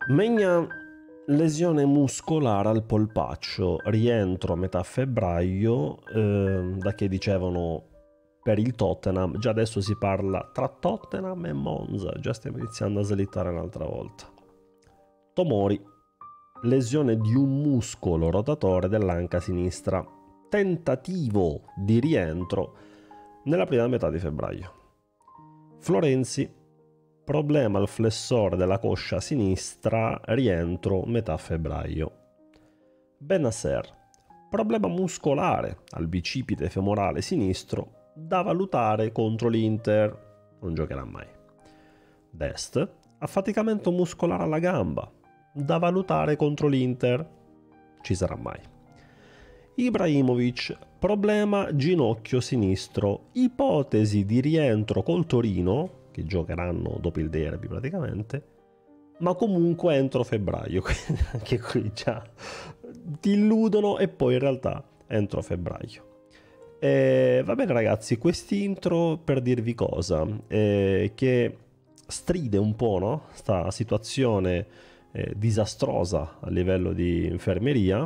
Maignan, lesione muscolare al polpaccio, rientro a metà febbraio, da che dicevano per il Tottenham, già adesso si parla tra Tottenham e Monza, già stiamo iniziando a slittare un'altra volta. Tomori, lesione di un muscolo rotatore dell'anca sinistra, tentativo di rientro nella prima metà di febbraio. Florenzi, problema al flessore della coscia sinistra, rientro metà febbraio. Benasser, problema muscolare al bicipite femorale sinistro, da valutare contro l'Inter, non giocherà mai. Dest, affaticamento muscolare alla gamba, da valutare contro l'Inter, ci sarà mai. Ibrahimovic, problema ginocchio sinistro, ipotesi di rientro col Torino, che giocheranno dopo il derby praticamente, ma comunque entro febbraio, quindi anche qui già ti illudono e poi in realtà entro febbraio. Va bene ragazzi, quest'intro per dirvi cosa, che stride un po', no? Sta situazione disastrosa a livello di infermeria,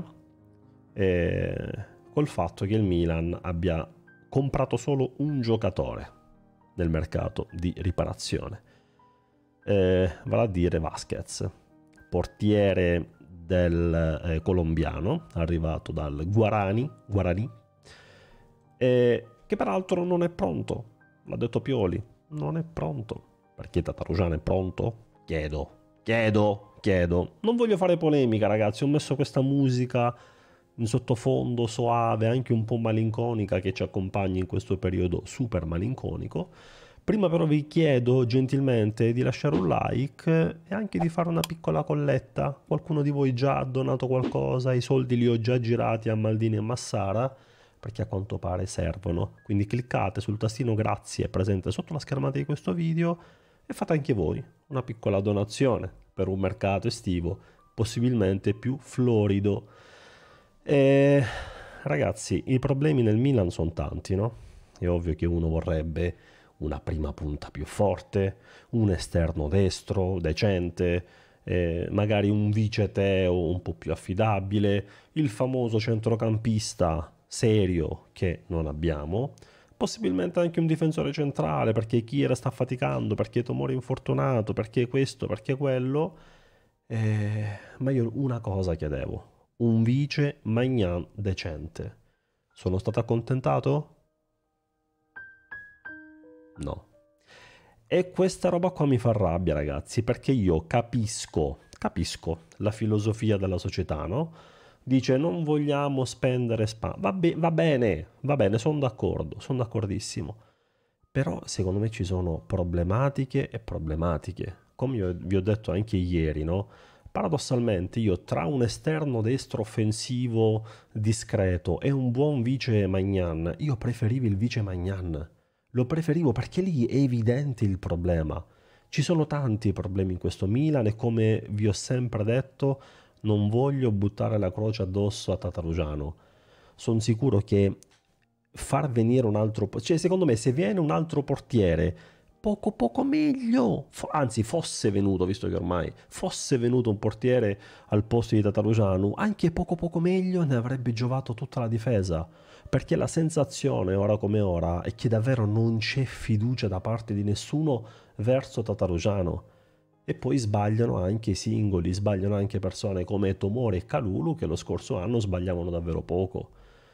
col fatto che il Milan abbia comprato solo un giocatore nel mercato di riparazione, vale a dire Vasquez, portiere del colombiano, arrivato dal Guarani, che peraltro non è pronto, l'ha detto Pioli, non è pronto. Perché Tatarusano è pronto? Chiedo. Non voglio fare polemica ragazzi, ho messo questa musica in sottofondo soave, anche un po' malinconica, che ci accompagna in questo periodo super malinconico. Prima però vi chiedo gentilmente di lasciare un like e anche di fare una piccola colletta. Qualcuno di voi già ha donato qualcosa, i soldi li ho già girati a Maldini e Massara, perché a quanto pare servono. Quindi cliccate sul tastino grazie presente sotto la schermata di questo video e fate anche voi una piccola donazione per un mercato estivo possibilmente più florido. Ragazzi, i problemi nel Milan sono tanti, no? È ovvio che uno vorrebbe una prima punta più forte, un esterno destro decente, magari un vice Teo un po' più affidabile, il famoso centrocampista serio che non abbiamo, possibilmente anche un difensore centrale perché Chiera sta faticando, perché Tomori è infortunato, perché questo, perché quello. Ma io una cosa chiedevo, un vice Maignan decente. Sono stato accontentato? No. E questa roba qua mi fa rabbia, ragazzi, perché io capisco la filosofia della società, no? Dice non vogliamo spendere va bene, sono d'accordo, sono d'accordissimo. Però secondo me ci sono problematiche e problematiche. Come io vi ho detto anche ieri, no? Paradossalmente io tra un esterno destro offensivo discreto e un buon vice Maignan, io preferivo il vice Maignan. Lo preferivo perché lì è evidente il problema. Ci sono tanti problemi in questo Milan e come vi ho sempre detto non voglio buttare la croce addosso a Tatarusano. Sono sicuro che far venire un altro, cioè secondo me se viene un altro portiere poco meglio, anzi fosse venuto, visto che ormai fosse venuto un portiere al posto di Tatarusanu, anche poco meglio ne avrebbe giovato tutta la difesa, perché la sensazione ora come ora è che davvero non c'è fiducia da parte di nessuno verso Tatarusanu. E poi sbagliano anche i singoli, sbagliano anche persone come Tomori e Kalulu che lo scorso anno sbagliavano davvero poco.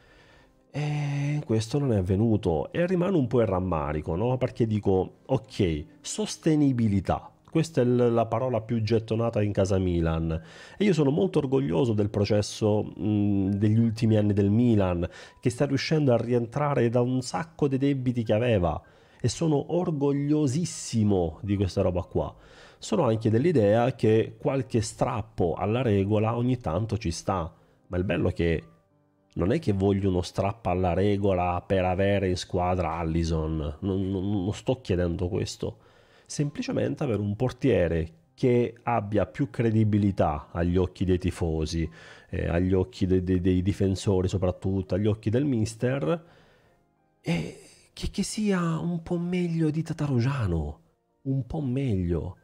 E questo non è avvenuto e rimane un po' il rammarico, no? Perché dico, ok, sostenibilità. Questa è la parola più gettonata in casa Milan e io sono molto orgoglioso del processo degli ultimi anni del Milan che sta riuscendo a rientrare da un sacco di debiti che aveva e sono orgogliosissimo di questa roba qua. Sono anche dell'idea che qualche strappo alla regola ogni tanto ci sta, ma il bello è che non è che voglio uno strappo alla regola per avere in squadra Allison, non sto chiedendo questo, semplicemente avere un portiere che abbia più credibilità agli occhi dei tifosi, agli occhi dei difensori soprattutto, agli occhi del mister, e che sia un po' meglio di Tatarusano, un po' meglio.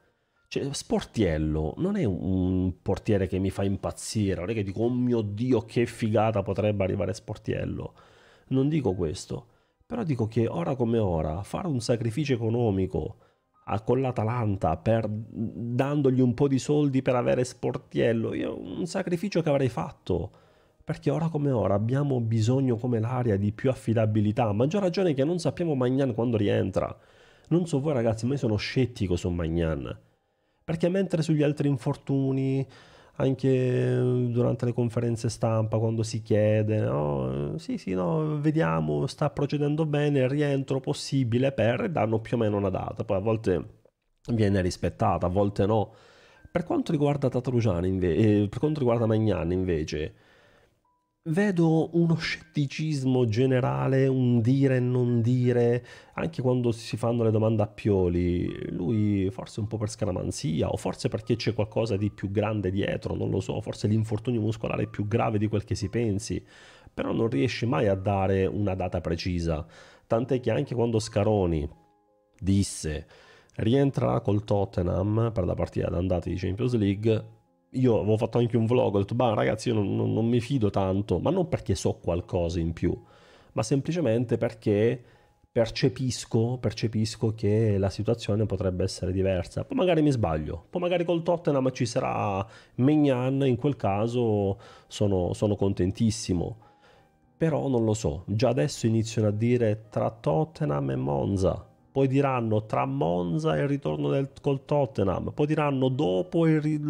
Cioè, Sportiello non è un portiere che mi fa impazzire, non è che dico, oh mio Dio, che figata potrebbe arrivare Sportiello. Non dico questo, però dico che ora come ora fare un sacrificio economico con l'Atalanta dandogli un po' di soldi per avere Sportiello, io un sacrificio che avrei fatto. Perché ora come ora abbiamo bisogno come l'area di più affidabilità, a maggior ragione che non sappiamo Maignan quando rientra. Non so voi ragazzi, ma io sono scettico su Maignan. Perché mentre sugli altri infortuni, anche durante le conferenze stampa, quando si chiede, no, sì, sì, no, vediamo, sta procedendo bene, rientro possibile per, danno più o meno una data, poi a volte viene rispettata, a volte no. Per quanto riguarda Tatarusano, per quanto riguarda Maignan, invece, vedo uno scetticismo generale, un dire e non dire, anche quando si fanno le domande a Pioli, lui forse un po' per scaramanzia, o forse perché c'è qualcosa di più grande dietro, non lo so, forse l'infortunio muscolare è più grave di quel che si pensi, però non riesce mai a dare una data precisa, tant'è che anche quando Scaroni disse rientrerà col Tottenham per la partita d'andata di Champions League, io avevo fatto anche un vlog, ho detto, bah ragazzi io non mi fido tanto, ma non perché so qualcosa in più, ma semplicemente perché percepisco che la situazione potrebbe essere diversa. Poi magari mi sbaglio, poi magari col Tottenham ci sarà Maignan, in quel caso sono contentissimo. Però non lo so, già adesso iniziano a dire tra Tottenham e Monza, poi diranno tra Monza e il ritorno col Tottenham, poi diranno dopo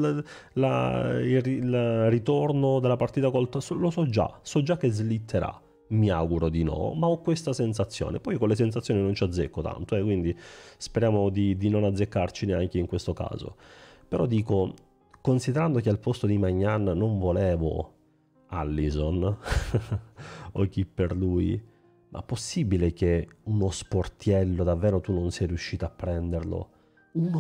il ritorno della partita col Tottenham, lo so già che slitterà, mi auguro di no, ma ho questa sensazione, poi con le sensazioni non ci azzecco tanto, quindi speriamo di non azzeccarci neanche in questo caso. Però dico, considerando che al posto di Magnan non volevo Allison o chi per lui, ma possibile che uno sportiello davvero tu non sei riuscito a prenderlo? Un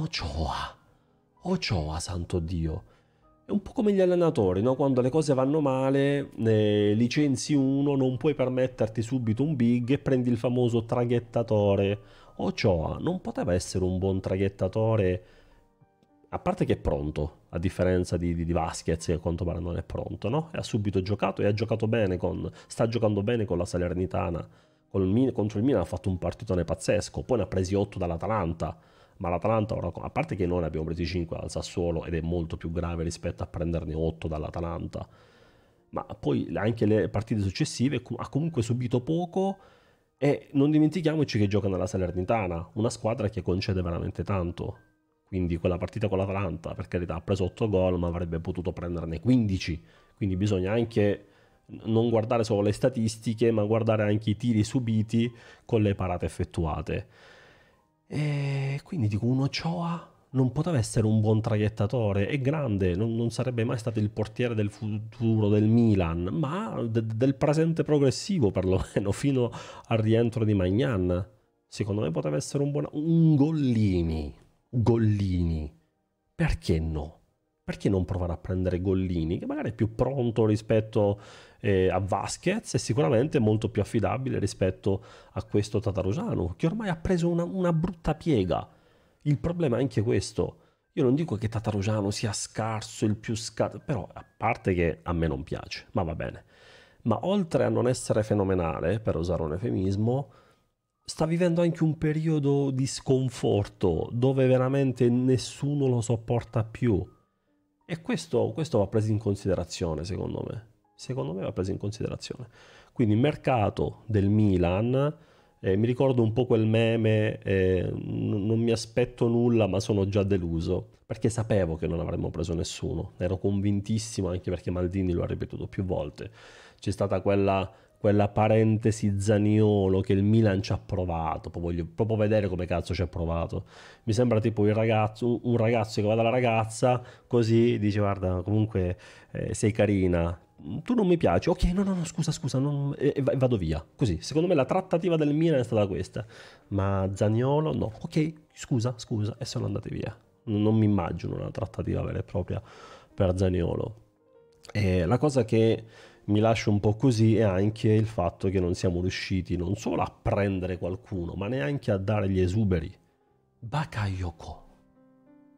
Ochoa, santo Dio. È un po' come gli allenatori, no? Quando le cose vanno male, licenzi uno, non puoi permetterti subito un big e prendi il famoso traghettatore. Ochoa non poteva essere un buon traghettatore, a parte che è pronto, a differenza di Vasquez che a quanto pare non è pronto, no? E ha subito giocato e ha giocato bene sta giocando bene con la Salernitana. Contro il Milan ha fatto un partitone pazzesco, poi ne ha presi 8 dall'Atalanta, ma l'Atalanta ora, a parte che noi ne abbiamo presi 5 dal Sassuolo ed è molto più grave rispetto a prenderne 8 dall'Atalanta, ma poi anche le partite successive ha comunque subito poco e non dimentichiamoci che gioca nella Salernitana, una squadra che concede veramente tanto. Quindi quella partita con l'Atalanta, per carità, ha preso 8 gol, ma avrebbe potuto prenderne 15. Quindi bisogna anche non guardare solo le statistiche, ma guardare anche i tiri subiti con le parate effettuate. E quindi dico, un Ochoa non poteva essere un buon traghettatore, è grande, non sarebbe mai stato il portiere del futuro del Milan, ma del presente progressivo perlomeno, fino al rientro di Maignan. Secondo me poteva essere un Gollini. Perché no? Perché non provare a prendere Gollini, che magari è più pronto rispetto a Vasquez e sicuramente molto più affidabile rispetto a questo Tatarusano, che ormai ha preso una brutta piega. Il problema è anche questo. Io non dico che Tatarusano sia scarso, il più scarso, però a parte che a me non piace, ma va bene. Ma oltre a non essere fenomenale, per usare un eufemismo, sta vivendo anche un periodo di sconforto dove veramente nessuno lo sopporta più. E questo va preso in considerazione, secondo me. Secondo me va preso in considerazione. Quindi mercato del Milan, mi ricordo un po' quel meme, non mi aspetto nulla ma sono già deluso, perché sapevo che non avremmo preso nessuno. Ero convintissimo anche perché Maldini lo ha ripetuto più volte. C'è stata quella parentesi Zaniolo che il Milan ci ha provato, poi voglio proprio vedere come cazzo ci ha provato. Mi sembra tipo un ragazzo che va dalla ragazza così dice guarda comunque sei carina, tu non mi piaci, ok no scusa e vado via, così secondo me la trattativa del Milan è stata questa, ma Zaniolo no, ok scusa e sono andati via. Non mi immagino una trattativa vera e propria per Zaniolo. E la cosa che mi lascia un po' così è anche il fatto che non siamo riusciti non solo a prendere qualcuno, ma neanche a dare gli esuberi. Bakayoko.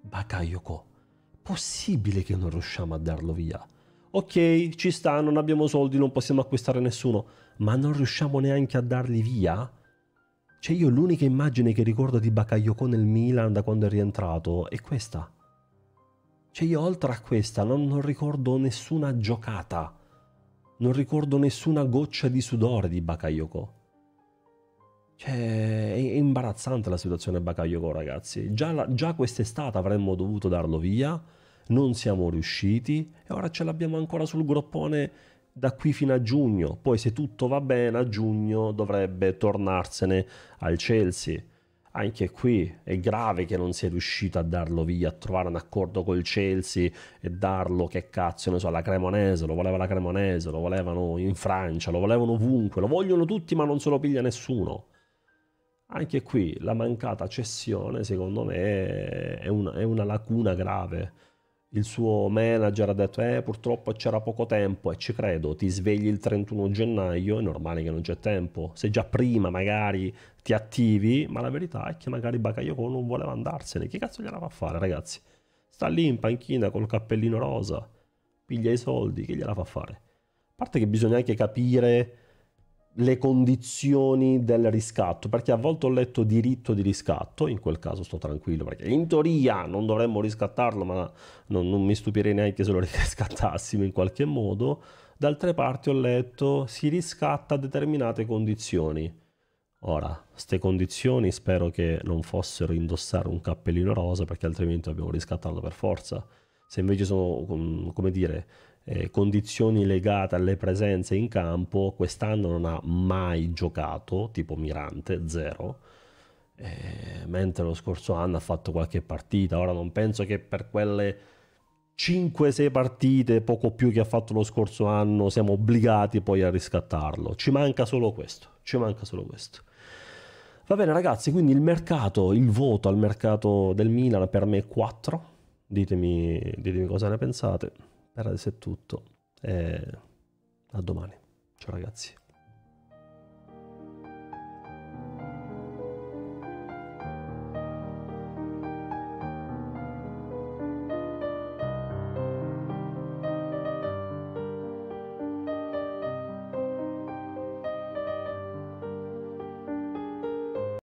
Bakayoko, possibile che non riusciamo a darlo via? Ok, ci sta, non abbiamo soldi, non possiamo acquistare nessuno, ma non riusciamo neanche a darli via? Cioè io l'unica immagine che ricordo di Bakayoko nel Milan da quando è rientrato è questa. Cioè io oltre a questa non ricordo nessuna giocata, non ricordo nessuna goccia di sudore di Bakayoko. Cioè è imbarazzante la situazione Bakayoko, ragazzi. Già quest'estate avremmo dovuto darlo via, non siamo riusciti e ora ce l'abbiamo ancora sul groppone da qui fino a giugno. Poi se tutto va bene a giugno dovrebbe tornarsene al Chelsea. Anche qui è grave che non sia riuscito a darlo via, a trovare un accordo col Chelsea e darlo, che cazzo ne so, alla Cremonese, lo voleva la Cremonese, lo volevano in Francia, lo volevano ovunque, lo vogliono tutti ma non se lo piglia nessuno. Anche qui la mancata cessione, secondo me, è una lacuna grave. Il suo manager ha detto, purtroppo c'era poco tempo e ci credo, ti svegli il 31 gennaio, è normale che non c'è tempo. Se già prima magari ti attivi, ma la verità è che magari Bakayoko non voleva andarsene. Che cazzo gliela fa fare, ragazzi? Sta lì in panchina col cappellino rosa, piglia i soldi, che gliela fa fare? A parte che bisogna anche capire le condizioni del riscatto, perché a volte ho letto diritto di riscatto, in quel caso sto tranquillo, perché in teoria non dovremmo riscattarlo, ma non mi stupirei neanche se lo riscattassimo in qualche modo. Da altre parti ho letto si riscatta a determinate condizioni. Ora, ste condizioni spero che non fossero indossare un cappellino rosa, perché altrimenti dobbiamo riscattarlo per forza. Se invece sono, come dire, condizioni legate alle presenze in campo, quest'anno non ha mai giocato, tipo Mirante, zero, mentre lo scorso anno ha fatto qualche partita. Ora non penso che per quelle 5-6 partite, poco più che ha fatto lo scorso anno, siamo obbligati poi a riscattarlo. Ci manca solo questo, ci manca solo questo. Va bene ragazzi, quindi il voto al mercato del Milan per me è 4. Ditemi cosa ne pensate. Per adesso è tutto. E a domani. Ciao ragazzi.